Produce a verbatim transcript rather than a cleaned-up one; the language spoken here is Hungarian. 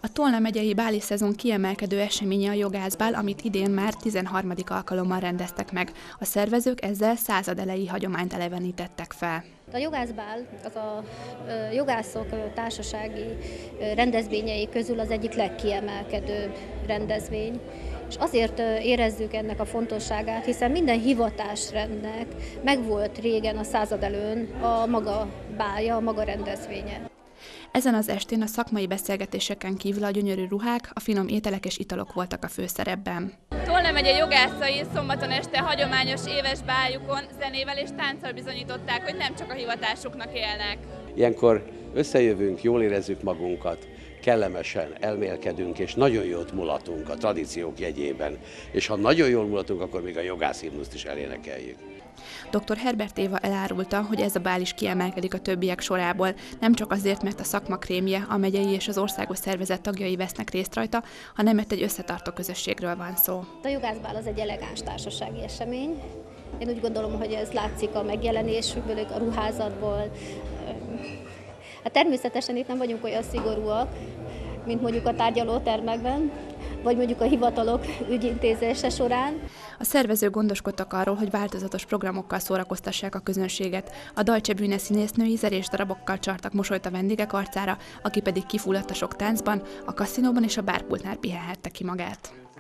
A Tolna megyei báli szezon kiemelkedő eseménye a jogászbál, amit idén már tizenharmadik alkalommal rendeztek meg. A szervezők ezzel századelei hagyományt elevenítettek fel. A jogászbál az a jogászok társasági rendezvényei közül az egyik legkiemelkedőbb rendezvény. És azért érezzük ennek a fontosságát, hiszen minden hivatásrendnek megvolt régen a századelőn a maga bálja, a maga rendezvénye. Ezen az estén a szakmai beszélgetéseken kívül a gyönyörű ruhák, a finom ételek és italok voltak a főszerepben. Tolna megye jogászai szombaton este hagyományos éves báljukon zenével és tánccal bizonyították, hogy nem csak a hivatásuknak élnek. Ilyenkor összejövünk, jól érezzük magunkat, kellemesen elmélkedünk, és nagyon jót mulatunk a tradíciók jegyében. És ha nagyon jól mulatunk, akkor még a jogászhimnuszt is elénekeljük. doktor Herbert Éva elárulta, hogy ez a bál is kiemelkedik a többiek sorából, nem csak azért, mert a szakma krémje, a megyei és az országos szervezet tagjai vesznek részt rajta, hanem mert egy összetartó közösségről van szó. A jogászbál az egy elegáns társasági esemény. Én úgy gondolom, hogy ez látszik a megjelenésükből, a ruházatból. Hát természetesen itt nem vagyunk olyan szigorúak, mint mondjuk a tárgyalótermekben, vagy mondjuk a hivatalok ügyintézése során. A szervezők gondoskodtak arról, hogy változatos programokkal szórakoztassák a közönséget. A Deutsche Bühne színésznői zerés darabokkal csartak mosolyt a vendégek arcára, aki pedig kifulladt a sok táncban, a kaszinóban és a bárpultnál pihenhette ki magát.